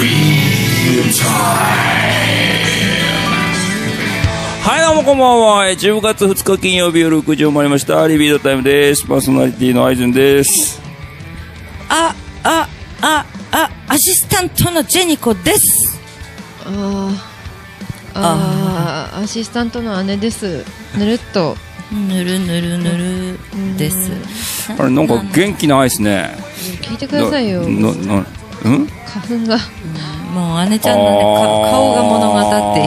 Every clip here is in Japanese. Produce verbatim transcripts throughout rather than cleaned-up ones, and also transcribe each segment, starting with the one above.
はい、どうもこんばんは。じゅうがつふつか金曜日夜くじを回りましたリピートタイムです。パーソナリティのアイズンです。 ああああアシスタントのジェニコです。 あああアシスタントの姉です。ぬるっとぬるぬるぬるです。 あれなんか元気ないですね。 聞いてくださいよ。 ななうん花粉がもう姉ちゃんの、ね、顔が物語ってい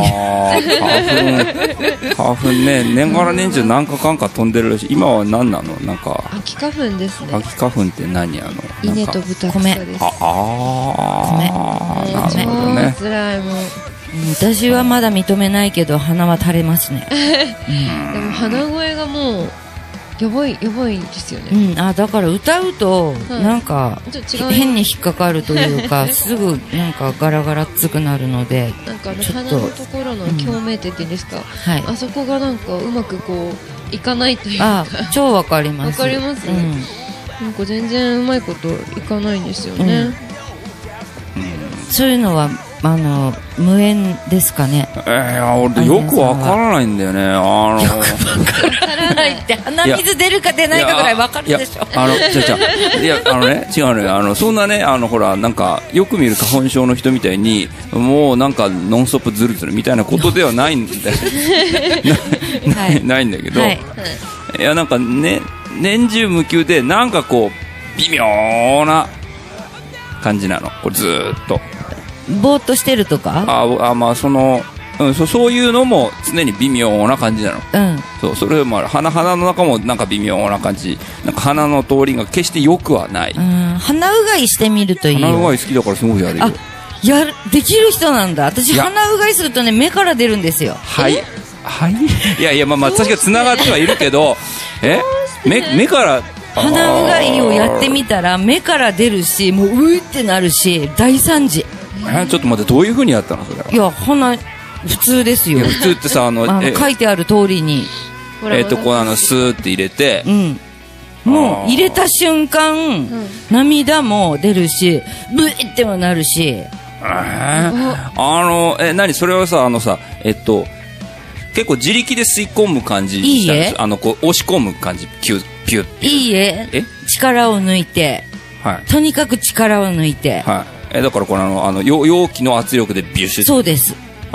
る。花粉花粉ね、年がら年中何かかんか飛んでるらしい。今は何なの？なんか秋花粉ですね。 秋花粉って何？あの稲と豚草です。 ああー、なるほどね。 辛いもん。 私はまだ認めないけど鼻は垂れますね。 でも鼻声がもうやばいやばいですよね。 うん、あだから歌うとなんか変に引っかかるというかすぐなんかガラガラっつくなるので、 なんかあの鼻のところの共鳴点っていうんですか、うん、はい、あそこがなんかうまくこういかないというか。 あ超わかります。 わかります、うん、なんか全然うまいこといかないんですよね、うんうん、 そういうのはあの無縁ですかね。 えー、俺よくわからないんだよね。あのよくわからないって鼻水出るか出ないかぐらいわかるでしょ。 あのちゃちゃいやあのね違うのよ。あのそんなねあのほらなんかよく見る花粉症の人みたいにもうなんかノンストップズルズルみたいなことではないんだよ。な, ない、ないんだけど、はい、いやなんかね年中無休でなんかこう微妙な感じなの。これずーっと。 ぼーっとしてるとかああまあその、うん、そ, そういうのも常に微妙な感じなの、うん、そうそれもある。鼻鼻の中もなんか微妙な感じ。なんか鼻の通りが決して良くはない。うん、 鼻うがいしてみるといいよ。 鼻うがい好きだからすごいやるよ。 あやるできる人なんだ。私鼻うがいするとね目から出るんですよ。 はいはいいやいやまあまあ確かに繋がってはいるけどえ 目, 目から鼻うがいをやってみたら目から出るしもううーってなるし大惨事。 えちょっと待ってどういう風にやったのそれは。 いや鼻普通ですよ。 普通ってさあのあの書いてある通りにえっとこうあのスーって入れて、 うん、もう入れた瞬間、うん、涙も出るしブーってもなるし、えー、 あのえ何それはさあのさえっと結構自力で吸い込む感じしたんです。いいえあのこう押し込む感じピュッピュッピュッ。 いいええ力を抜いて、はい、とにかく力を抜いて、 はいえだからこのあのあの容器の圧力でビュッシュ。 そうです。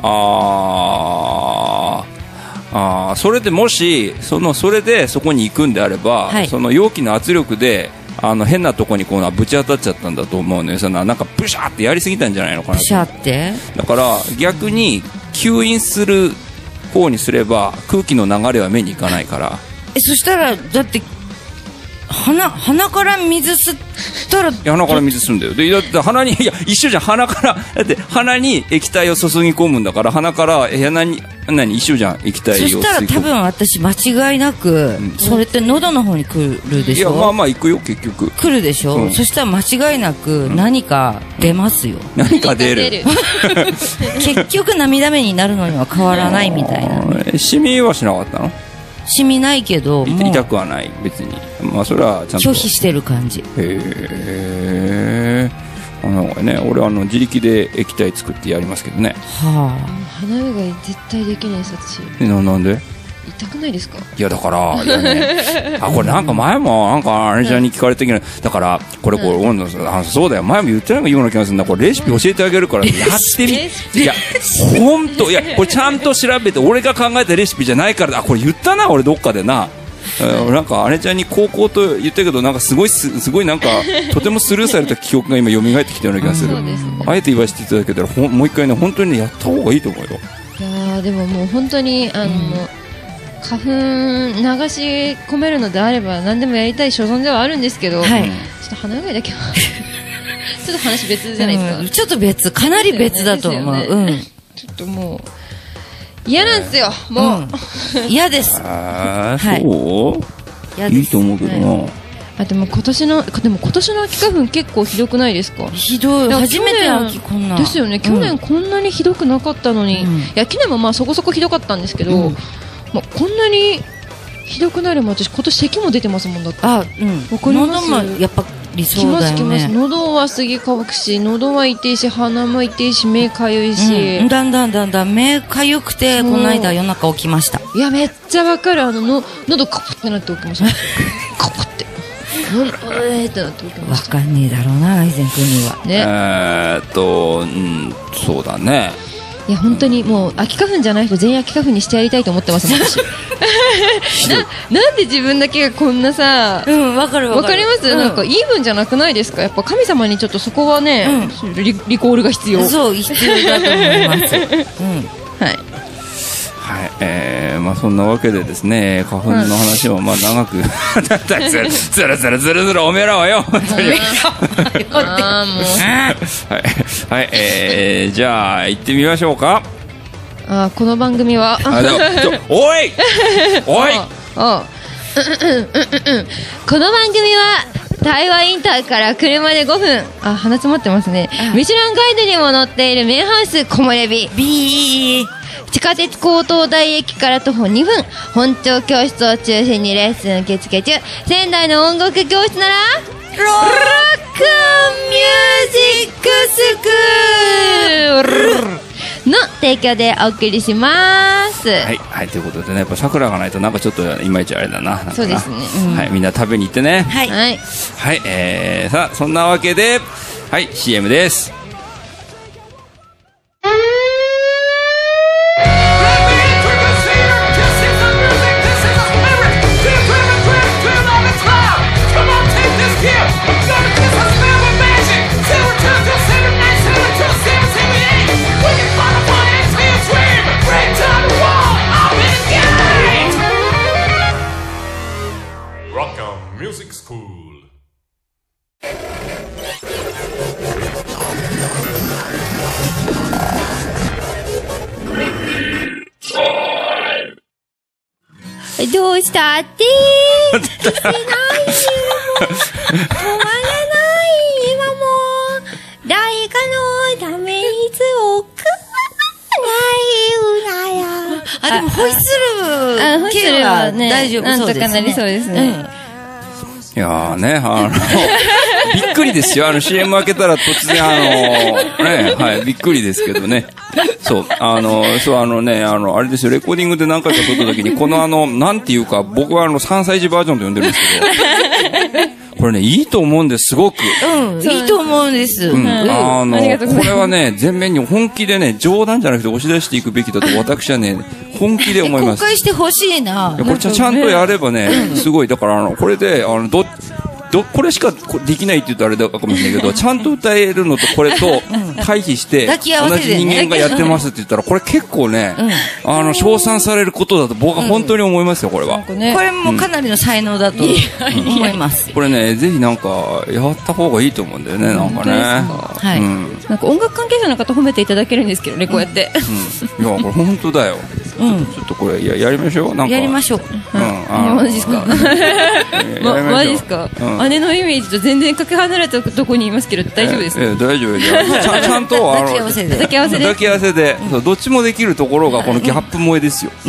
ああそれでもしそのそれでそこに行くんであれば、はい、その容器の圧力であの変なとこにこうぶち当たっちゃったんだと思うのよ。そのなんかブシャーってやりすぎたんじゃないのかな。 ブシャーってだから逆に吸引する方にすれば空気の流れは目にいかないから。 えそしたらだって鼻, 鼻から水吸ったらいや鼻から水吸うんだよ。でだって鼻にいや一緒じゃん。鼻からだって鼻に液体を注ぎ込むんだから鼻から鼻に何一緒じゃん液体を。そしたら多分私間違いなく、うん、それって喉の方に来るでしょ。 いやまあまあ行くよ結局来るでしょ、うん、そしたら間違いなく何か出ますよ、 うん、何か出る結局涙目になるのには変わらないみたいな、 ね、シミはしなかったの。 シミないけども痛くはない別に。まあそれはちゃんと拒否してる感じ。へえあのね俺はあの自力で液体作ってやりますけどね。 はあ鼻うがい絶対できないです私。 え な, なんで痛くないですか。 いやだからいや、ね、あこれなんか前もなんかあれちゃんに聞かれたけどだからこれこれ、うん、あそうだよ前も言ってないかような気がするんだ。これレシピ教えてあげるからやってみ。いや本当いやこれちゃんと調べて俺が考えたレシピじゃないからあこれ言ったな俺どっかでな。なんかあれちゃんに高校と言ったけどなんかすごい す, すごいなんかとてもスルーされた記憶が今蘇ってきたような気がする、うんね、あえて言わせていただけたらほもう一回ね本当に、ね、やった方がいいと思うよ。 いやでももう本当にあの、うん、花粉流し込めるのであれば何でもやりたい所存ではあるんですけど、はい、ちょっと鼻うがいだけはちょっと話別じゃないですか、 うん、ちょっと別かなり別だと思う、ねうん、 ちょっともう嫌なんですよ、もう嫌、うん、ですあ、はい、そういいと思うけどな、はい、 あでも今年のでも今年の秋花粉結構ひどくないですか。 ひどい。初めて秋こんなですよね。去年こんなにひどくなかったのに、うん、いや去年もまあそこそこひどかったんですけど、うんまあ、こんなにひどくなるも私今年咳も出てますもんだって。 あうんわかります。喉もやっぱ理想だよね。 きますきます。喉は杉乾くし、喉は痛いし、鼻も痛いし、目かゆいし、 うん、だんだんだんだん目かゆくて、この間夜中起きました。 いや、めっちゃわかる。あのの喉カポってなって起きました。カポって。喉えーってなって起きました。 わかんねえだろうな、アイゼン君には。 ね。 えーっと、うん、そうだね。 いや本当にもう秋花粉じゃない人全員秋花粉にしてやりたいと思ってますもん私な, なんで自分だけがこんなさ、 うんわかるわかる。 わかります、うん、なんかイーブンじゃなくないですか。やっぱ神様にちょっとそこはね、うん、リ, リコールが必要。 そう必要だと思います、うん、 はいはい、えー、まあそんなわけでですね、花粉の話をまあ長くずるずるずるずるずるおめえらはよ本当にあーもうはい、はい、えー、じゃあ行ってみましょうか。 あこの番組はあでもおいおいあこの番組は台湾インターから車でごふん、あ鼻詰まってますね。ミシュランガイドにも載っているメンハウス木漏れ日ビー地下鉄高等大駅から徒歩にふん、本庁教室を中心にレッスン受付中、仙台の音楽教室ならロックミュージックスクールの提供でお送りします。 はい、はい、ということでね、やっぱ桜がないとなんかちょっといまいちあれだな。なんかなそうですね、 うん、はい、みんな食べに行ってね。 はい、 はい、 はい、えー、さあそんなわけではい シーエム です。 どうしたって止まらない今も誰かのために強くないなや。 あでもホイッスル系は大丈夫そうですね。なんとかなりそうですね、 うん、いやーね、あのびっくりですよ。あの シーエム 開けたら突然あのね、はい、びっくりですけどね。そう、あの、そう、あのね、あの、あれですよ、レコーディングで何回か撮った時に、このあの、なんていうか、僕はあの、さんさい児バージョンと呼んでるんですけど、これね、いいと思うんです、すごく。 うん、いいと思うんです。 うん、あの、これはね、全面に本気でね、冗談じゃなくて押し出していくべきだと私はね、本気で思います。 公開してほしいな。 これちゃ、ちゃんとやればね、すごい、だからあの、これで、あの、ど、どこれしかできないって言うとあれだかもしれないけど、ちゃんと歌えるのとこれと対比して同じ人間がやってますって言ったら、これ結構ね、あの称賛されることだと僕は本当に思いますよ。これはこれもかなりの才能だと思います。 これね、ぜひなんかやった方がいいと思うんだよね。なんかね、 はい、なんか音楽関係者の方褒めていただけるんですけどね、こうやって。 いやこれ本当だよ。ちょっとこれややりましょう。なんかやりましょう。 マジですか。マジですか。姉のイメージと全然かけ離れたとこにいますけど大丈夫ですか。 ええ、大丈夫です。ちゃん、ちゃんとあの抱き合わせで抱き合わせで抱き合わせで、そう、どっちもできるところがこのギャップ萌えですよ。うん、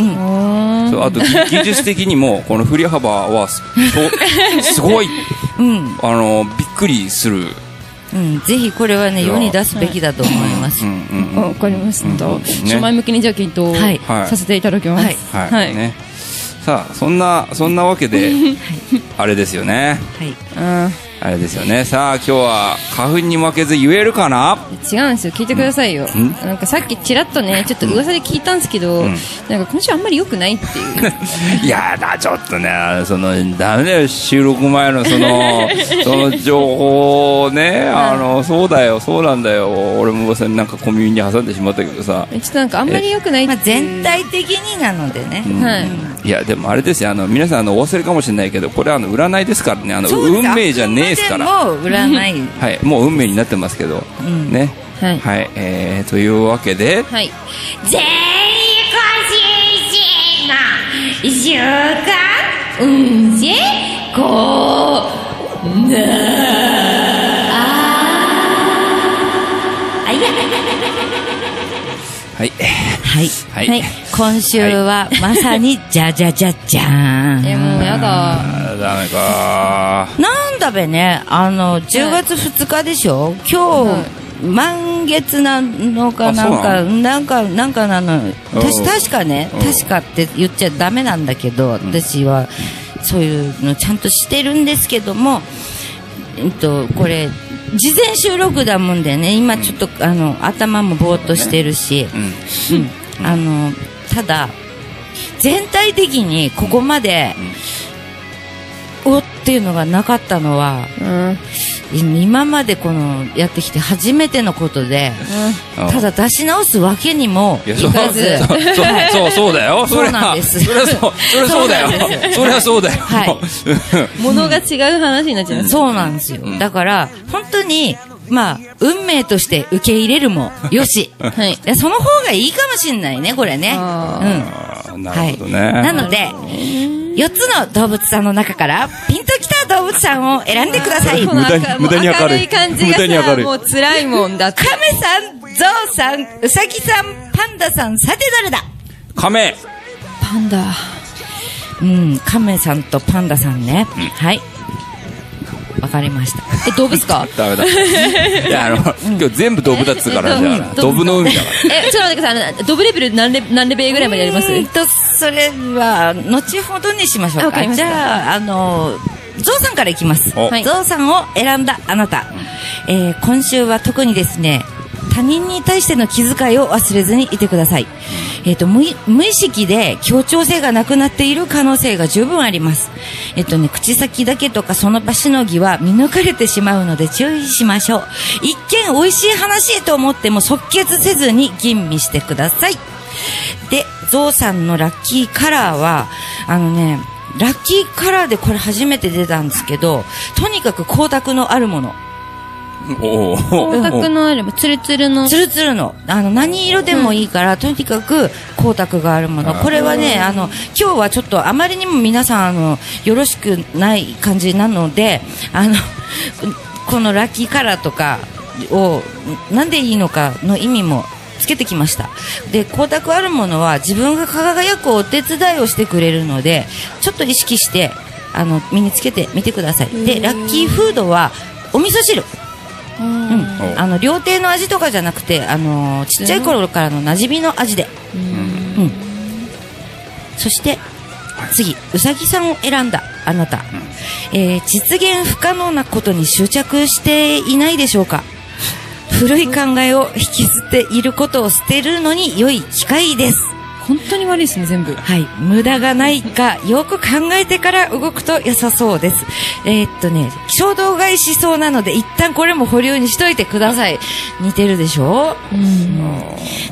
そう、あと技術的にもこの振り幅はすすごい、うん、あのびっくりする。 うん、ぜひこれはね世に出すべきだと思います。 わかりました。前向きにじゃあ検討させていただきます。 はい。はいね。さあそんなそんなわけであれですよね。はい。あれですよね。さあ今日は花粉に負けず言えるかな。 違うんですよ。聞いてくださいよ。なんかさっきちらっとねちょっと噂で聞いたんですけど、なんか今週あんまり良くないっていう。 いやだちょっとね、そのダメだよ、収録前のそのその情報をね、あのそうだよそうなんだよ。俺もなんか小耳に挟んでしまったけどさ。 ちょっとなんかあんまり良くないっていう。 まあ全体的になのでね。 はい。 いやでもあれですよ、あの皆さんあのお忘れかもしれないけど、これはあの占いですからね、あの運命じゃねえですから。 もう占いはいもう運命になってますけど、うん、ねはい、はい、えー、というわけで、 はい、 全員個人の週間運勢こうなあいやはいはいはい、はい、今週はまさにじゃじゃじゃじゃーん。 えもうやだダメかなんだ部ね、あの、じゅうがつふつかでしょ、今日、満月なのかなんか、なんか、なんかなの、私確かね、確かって言っちゃダメなんだけど、私は、そういうのちゃんとしてるんですけども、えっと、これ、事前収録だもんでね、今ちょっと、あの、頭もぼーっとしてるし、うん。あの、ただ、全体的にここまで、おっていうのがなかったのは、うん、今までこのやってきて初めてのことで、うん、ただ出し直すわけにもいかず、 そうそう、そうそうだよ。 そうなんです。 それはそう、それはそうだよ。それはそうだよ。 はい。物が違う話になっちゃう。 そうなんですよ。だから本当に。まあ、運命として受け入れるもよし。はい。その方がいいかもしれないね、これね。 うん。なるほどね。 はい。なので、よっつの動物さんの中から、ピンときた動物さんを選んでください。 無駄に、無駄に明るい。 明るい感じがさ、もう辛いもんだって。 カメさん、ゾウさん、ウサギさん、パンダさん、さて誰だ？ カメ。 パンダ。 うん、カメさんとパンダさんね。うん、はい。わかりました。 え、動物か？ ダメだ。いや、あの、今日全部ドブだっつうからじゃあ、ドブの海だから。 え、ちょっと待ってください。ドブレベル何レ何レベルぐらいまでやります？ うんと、それは、後ほどにしましょうか。じゃあ、あの、ゾウさんからいきます。ゾウさんを選んだあなた。えー、今週は特にですね、他人に対しての気遣いを忘れずにいてください。えっと、無意識で協調性がなくなっている可能性が十分あります。えっとね、口先だけとかその場しのぎは見抜かれてしまうので注意しましょう。一見美味しい話と思っても即決せずに吟味してください。で、ゾウさんのラッキーカラーは、あのね、ラッキーカラーでこれ初めて出たんですけど、とにかく光沢のあるもの。 お光沢のある、ツルツルの。 ツルツルの。あの、何色でもいいから、うん、とにかく光沢があるもの。これはね、あの、今日はちょっとあまりにも皆さん、あの、よろしくない感じなので、あの、このラッキーカラーとかを、なんでいいのかの意味もつけてきました。で、光沢あるものは自分が輝くお手伝いをしてくれるので、ちょっと意識して、あの、身につけてみてください。で、ラッキーフードは、お味噌汁。うん、あの料亭の味とかじゃなくて、あのー、ちっちゃい頃からの馴染みの味で、うんうん、そして次、うさぎさんを選んだあなた、えー、実現不可能なことに執着していないでしょうか。古い考えを引きずっていることを捨てるのに良い機会です。 本当に悪いですね、全部。 はい。無駄がないか、よく考えてから動くと良さそうです。えー、っとね、衝動買いしそうなので、一旦これも保留にしといてください。似てるでしょ？うん。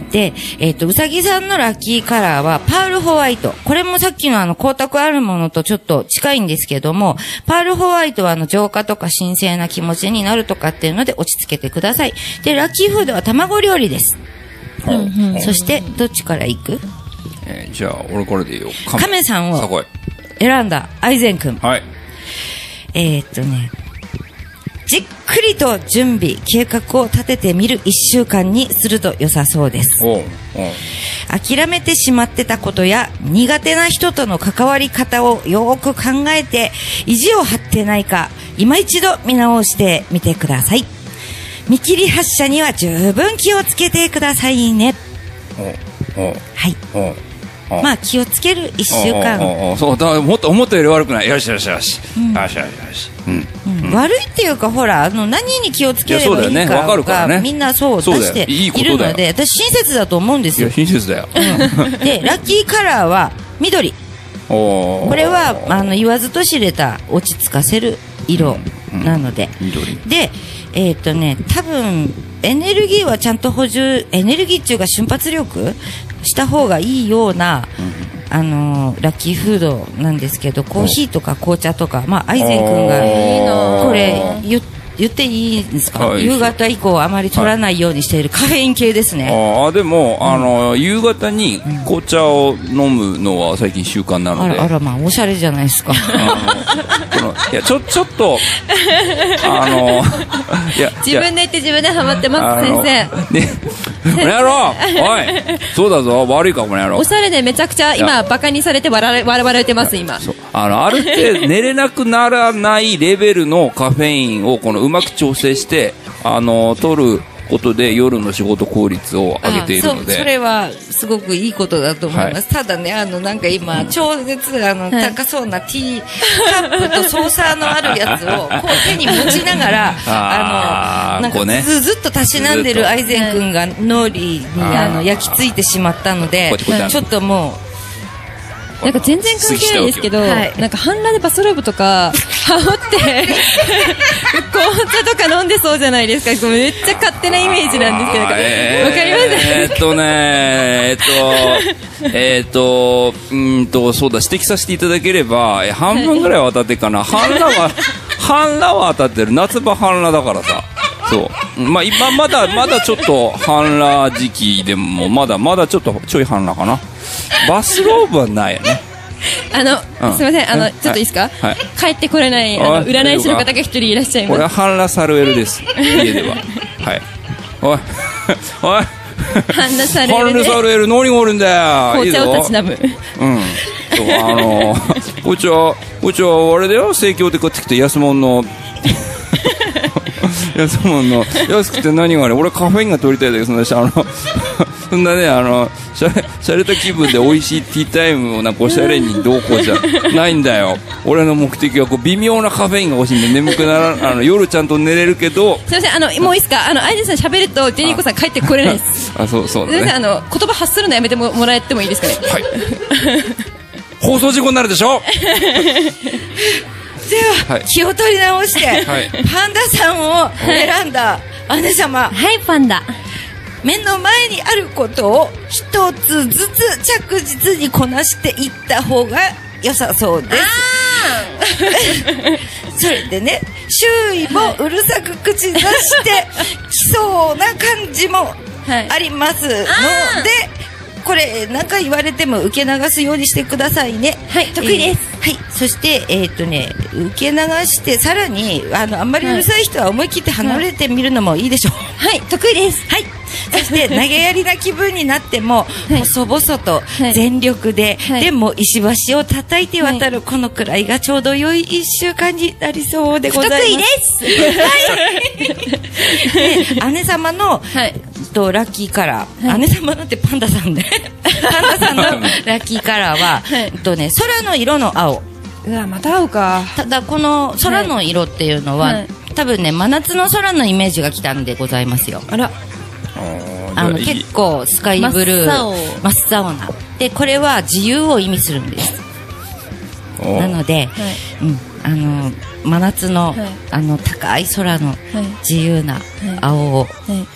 で、えー、っと、うさぎさんのラッキーカラーは、パールホワイト。これもさっきのあの、光沢あるものとちょっと近いんですけども、パールホワイトはあの、浄化とか神聖な気持ちになるとかっていうので落ち着けてください。で、ラッキーフードは卵料理です。うんうん、そして、どっちから行く？ えー、じゃあ、俺これでいいよ。 カメさんを選んだアイゼン君。 はい。 えー、っとね、じっくりと準備、計画を立ててみる一週間にすると良さそうです。 おうおう。 諦めてしまってたことや苦手な人との関わり方をよーく考えて、意地を張ってないか、今一度見直してみてください。見切り発車には十分気をつけてくださいね。 おうおう。 はい。 おう。 まあ気をつける一週間。 おおそうだ、もっと思ったより悪くない。よしよしよし。うん、よしよしよし。うんうん、悪いっていうか、ほら、あの何に気をつければいいかが、 わかるからね、 みんなそう出しているので、私親切だと思うんですよ。 いや親切だよ。 うん、でラッキーカラーは緑。おこれはあの言わずと知れた落ち着かせる色なので。 うんうん、緑。 で、えっとね、多分エネルギーはちゃんと補充、エネルギーっていうか瞬発力した方がいいような、うん、あのー、ラッキーフードなんですけど、コーヒーとか紅茶とか、まあ、アイゼン君がこれ言言っていいんですか？夕方以降あまり取らないようにしているカフェイン系ですね。 ああ、でも、うん、あの夕方に紅茶を飲むのは最近習慣なので、 あらあら、まあおしゃれじゃないですか。 このいやちょちょっとあのいや自分で言って自分でハマってます先生。 でこの野郎おいそうだぞ悪いかこの野郎おしゃれでめちゃくちゃ今バカにされて笑わ笑われてます今。 そうあのある程度寝れなくならないレベルのカフェインをこのうまく調整してあの取ることで夜の仕事効率を上げているので、 そ, それはすごくいいことだと思います、はい、ただねあのなんか今、うん、超絶あの、はい、高そうなティーカップとソーサーのあるやつをこう手に持ちながらあのなんか、ね、ず, ずっとたしなんでるアイゼン君が脳裏にあの焼き付いてしまったのでちょっともうなんか全然関係ないですけど、はい、なんか半裸でバスローブとか羽織って紅茶とか飲んでそうじゃないですか。めっちゃ勝手なイメージなんですけど、わ、えー、かりますえー、っとねえー、っとえー、っとうんとそうだ指摘させていただければ半分ぐらいは当たってるかな。半裸は半裸は当たってる。夏場半裸だからさ。そうまあ今まだまだちょっと半裸時期でもまだまだちょっとちょい半裸かな。バスローブはないよね。 あの、うん、すみませんあのちょっといいですか、はい、帰ってこれないあの占い師の方が一人いらっしゃいます。 これは半裸サルエルです家でははいおいおい半裸サルエル半裸サルエル何がおるんだよ。 紅茶をたしなむ。 うんそうあのこっちはこっちはあれだよ生協で買ってきた安物の安物の安くて何があれ俺カフェインが取りたいだけどそんなあのそんなねあのしゃれしゃれた気分で美味しいティータイムをなんかおしゃれにどうこうじゃないんだよ。俺の目的はこう微妙なカフェインが欲しいんで眠くならあの夜ちゃんと寝れるけど。 すみませんあのもういいですかあのアイゼンさん喋るとジェニーコさん帰ってこれないです。 あそうそうだね。 すみませんあの言葉発するのやめて も, もらえてもいいですかね。 はい放送事故になるでしょ。 では、はい、気を取り直して、はい、パンダさんを選んだ姉様はいパンダ目の前にあることを一つずつ着実にこなしていった方が良さそうです。それでね周囲もうるさく口出してきそうな感じもありますので、これ何か言われても受け流すようにしてくださいね。 はい得意です、 えー、はいそしてえー、っとね受け流してさらにあのあんまりうるさい人は思い切って離れてみるのもいいでしょう。 はい得意です。 はいそして投げやりな気分になっても、はい、細々と全力で、はい、でも石橋を叩いて渡るこのくらいがちょうど良いいっしゅうかんになりそうでございます。 得意です、はい、姉様の、はい、とラッキーカラー、はい、姉様のってパンダさんでパンダさんのラッキーカラーは、はい、とね、空の色の青。 うわまた青か。 ただこの空の色っていうのは、はい、多分ね真夏の空のイメージが来たんでございますよ。 あらあの結構スカイブルー真っ青なでこれは自由を意味するんです。なので、はいうん、あの真夏の、はい、あの高い空の自由な青を、はいはい、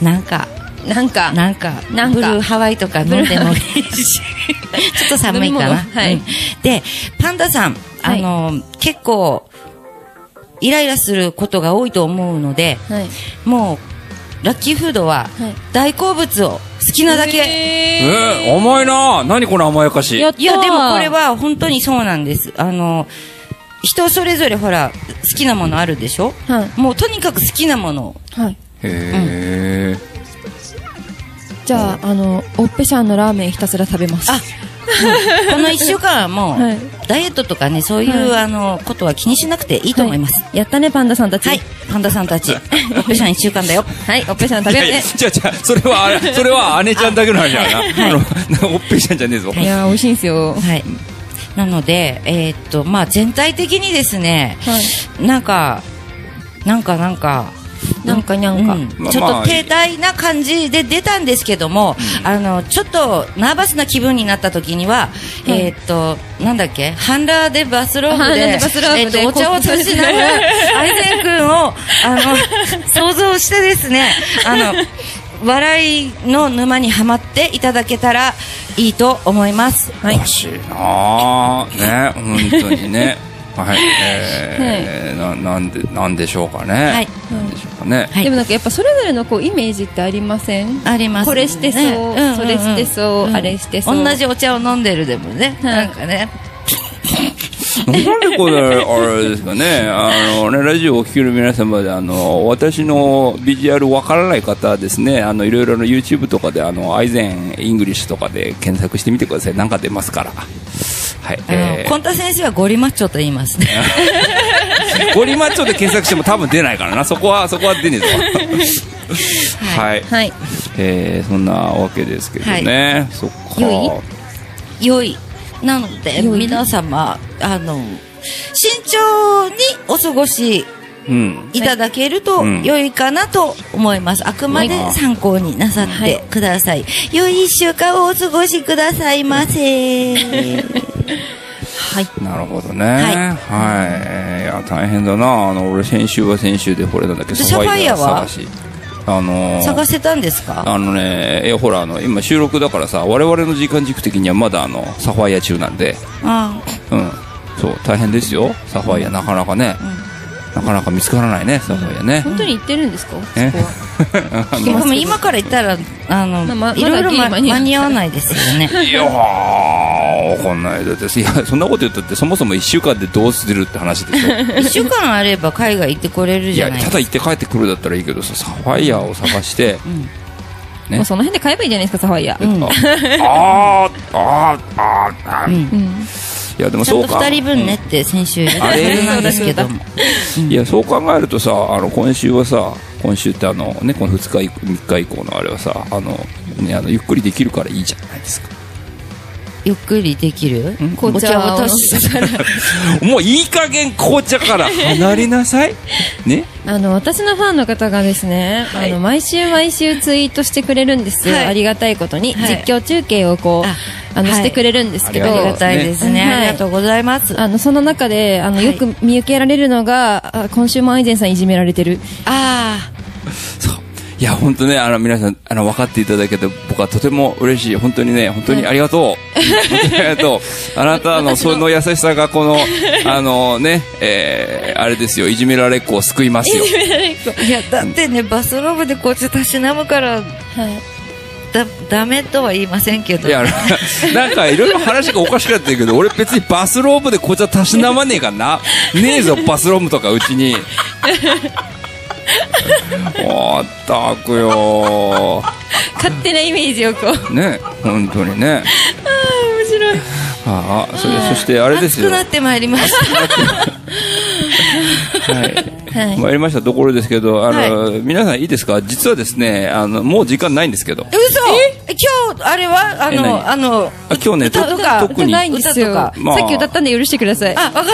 なんかなんかなんかなんかブルーハワイとか飲んでもいいしちょっと寒いかな、はいうん、でパンダさんあの、はい、結構イライラすることが多いと思うので、はい、もうラッキーフードは大好物を好きなだけ、 えーえー、甘いな。何この甘やかし。いやでもこれは本当にそうなんです。あの人それぞれほら好きなものあるでしょ、はい、もうとにかく好きなものを、はい、 へー、うん、 じゃああのオッペシャンのラーメンひたすら食べます。あこのいっしゅうかんはもう、はい、ダイエットとかねそういう、はい、あのことは気にしなくていいと思います、 はい、やったねパンダさんたち。 はいパンダさんたちオッペシャンいっしゅうかんだよ。 はいオッペシャン食べるね。 じゃあじゃあそれはそれは姉ちゃんだけの話だな、はい、あのオッペシャンじゃねえぞ。 いや美味しいんですよ。 はいなのでえー、っとまあ全体的にですね、はい、なんかなんかなんかなんかにゃんか、 うん、ちょっと停滞な感じで出たんですけども、うん、あのちょっとナーバスな気分になった時には、うん、えー、っとなんだっけハンラーでバスローブで、えー、っとお茶を差しながらアイゼン君をあの想像してですねあの笑いの沼にはまっていただけたらいいと思います。 はい、欲しいなね本当にねはい、えーはい、な, なんでなんでしょうかね。はい、なんでしょうかね。 はい、でもなんかやっぱそれぞれのこうイメージってありません？ あります、ね。 これしてそう、うんうんうん、それしてそう、うん、あれしてそう。 同じお茶を飲んでるでもね、はい、なんかね。 なんでこれ、あれですかね、あのね、ラジオをお聞きの皆様で、あの、私のビジュアルわからない方はですね、あの、いろいろな YouTube とかで、あの、アイゼンイングリッシュとかで検索してみてください。なんか出ますから。はい。 えー、コンタ先生はゴリマッチョと言いますね。 ゴリマッチョで検索しても多分出ないからな。そこは、そこは出ねえぞ。はい。はい。えー、そんなわけですけどね。はい、そっか。 良い良い。なので、皆様、あの、慎重にお過ごしいただけると良いかなと思います。あくまで参考になさってください。はい、良い一週間をお過ごしくださいませ。 はい。なるほどね。はい。はい、いや、大変だな。あの、俺、先週は先週で、これなんだっけ、 サファイアは探し。あのー、 探せたんですか？ あのね、いやほらあの今収録だからさ、我々の時間軸的にはまだあのサファイア中なんで、 あうん、そう大変ですよ。サファイアなかなかね、うん、なかなか見つからないね、サファイアね。 本当に言ってるんですか？ えでも今から言ったらあの、まあま、いろいろ間に合わないですよね。 いやー、わかんないだって、いやそんなこと言ったってそもそもいっしゅうかんでどうするって話でしょ。 いっしゅうかんあれば海外行ってこれるじゃないですか。 いやただ行って帰ってくるだったらいいけどさ、サファイアを探して、うんね、もうその辺で買えばいいじゃないですか、サファイア。うん、 あああああ、うん、いやでもそうか、 ちゃんとふたりぶんねって先週言ったはずなんですけども、 いやそう考えるとさ、あの今週はさ、今週ってあのね、このふつかみっか以降のあれはさ、あのね、あのゆっくりできるからいいじゃないですか。 ゆっくりできる？ 紅茶をもういい加減紅茶から離れなさいね。 あの私のファンの方がですね、はい、あの毎週毎週ツイートしてくれるんです、はい、ありがたいことに、はい、実況中継をこうああの、はい、してくれるんですけど、 ありがたいですね、はい、ありがとうございます。 あのその中であの、はい、よく見受けられるのが、今週もアイゼンさんいじめられてる。 ああそう、いや本当ね、あの皆さんあの分かっていただけて僕はとても嬉しい。本当にね、本当にありがとう、はい、本当にありがとう。あなたのその優しさがこのあのね、えー、あれですよ、いじめられっ子を救いますよ。いじめられっ子、いやだってね、バスローブでこっちたしなむから、はい、だダメとは言いませんけど、 いやなんかいろいろ話がおかしかったけど、俺別にバスローブで紅茶たしなまねえからな。ねえぞバスローブとかうちに。まったくよ、 勝手なイメージをこうね、本当にね。 ああ面白い。 ああ、それそしてあれですよ、 熱くなってまいりました。 はい、はい、参りましたところですけど、あの、はい、皆さんいいですか、実はですね、あのもう時間ないんですけど。 嘘？え今日あれはあのあのあ今日ね、 歌とか特に歌ないんですよ、まあ、さっき歌ったんで許してください。 あ、わかった。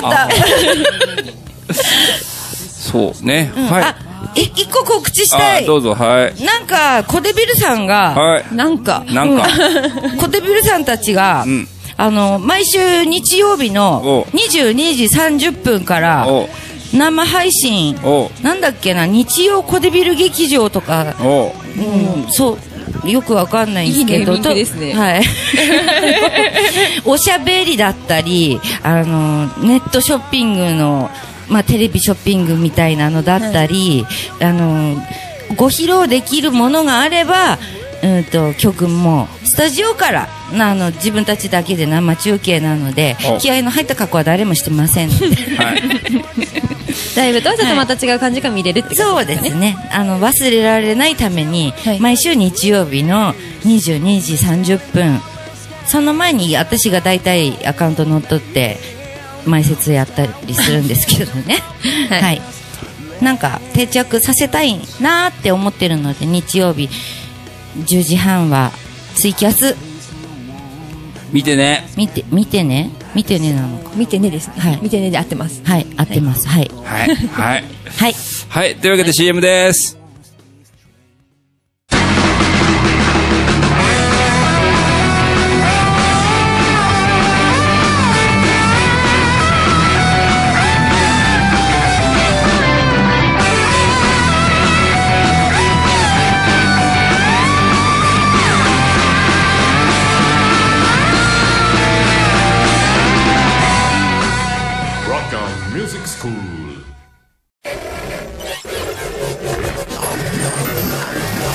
そうね、うん、はい。 い一個告知したい。 どうぞ。はい。 なんかコデビルさんが、 はい、 なんかなんか、 うん、コデビルさんたちが、うん、あの毎週日曜日のにじゅうにじさんじゅっぷんから生配信、なんだっけな、日曜コデビル劇場とか、うん、そうよくわかんないんですけど、 いいネーミングですね。 はい。おしゃべりだったり、あのネットショッピングの。まあ、テレビショッピングみたいなのだったり、はい、あのご披露できるものがあれば、うんと曲もスタジオからあの自分たちだけで生中継なので、気合いの入った格好は誰もしてませんので、はい、 ライブとはちょっとまた違う感じが見れるってことですね。 そうですね、あの忘れられないために、はい、毎週日曜日のにじゅうにじさんじゅっぷん、その前に私がだいたいアカウント乗っ取って前説やったりするんですけどね。はい、はい、なんか定着させたいなーって思ってるので、日曜日じゅうじはんはツイキャス見てね見て見てね見てねなのか、 見てねですね、はい、見てねで合ってます。 はい、合ってます。はいはいはいはい、 はい、というわけで シーエム です。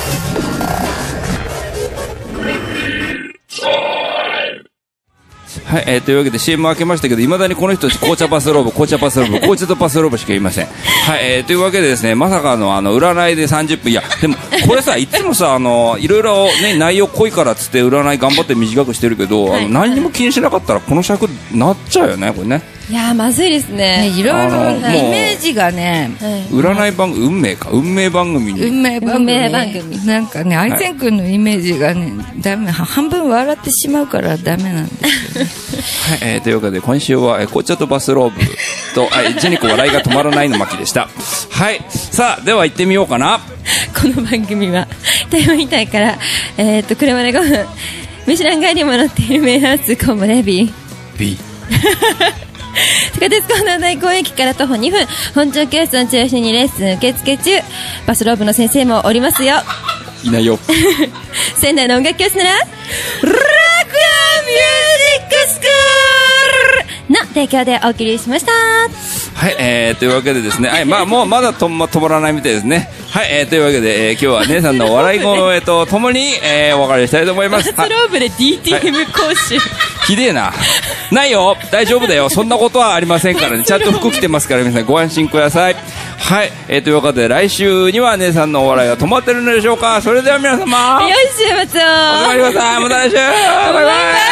ははい、えー、というわけで シーエム 開けましたけど、いまだにこの人紅茶バスローブ紅茶バスローブ紅茶とバスローブしかいません。はい、えー、というわけでですね、まさかのあの占いでさんじゅっぷん、いやでもこれさ、いつもさ、あのいろいろね内容濃いからっつって占い頑張って短くしてるけど、はい、あの何にも気にしなかったらこの尺なっちゃうよね、これね。 いやーまずいですね。 いろいろイメージがね、 占い番組、運命か運命番組に運命番組、 運命番組なんかね、アイゼン君のイメージがね、ダメ、半分笑ってしまうからダメなんですよね。 はい、えー、というわけで今週は、えー、紅茶とバスローブと、えー、ジェニコ笑いが止まらないの巻でした。はい、さあでは行ってみようかな。 この番組は台湾タイから、えー、っと車でごふん、ミシュランガイドにも載っている名ハウスコンボレビー B 地下鉄港南台港駅から徒歩にふん、本庁教室を中心にレッスン受付中、バスローブの先生もおりますよ。 いないよ。 仙台の音楽教室ならラクヤミュージックスクールの提供でお送りしました。 はい、えー、というわけでですね、はい、まあもうまだと、ま、止まらないみたいですね。はい、えー、というわけで、えー、今日は姉さんの笑い声とともに、えー、お別れしたいと思います。 バスローブで ディーティーエム 講習、はい、 ひでえな。ないよ、大丈夫だよ、そんなことはありませんからね。ちゃんと服着てますから皆さんご安心ください。はい、えー、というわけで来週には姉さんのお笑いが止まってるのでしょうか。それでは皆様、 よい週末をお疲れ様でした。また来週、バイバイ。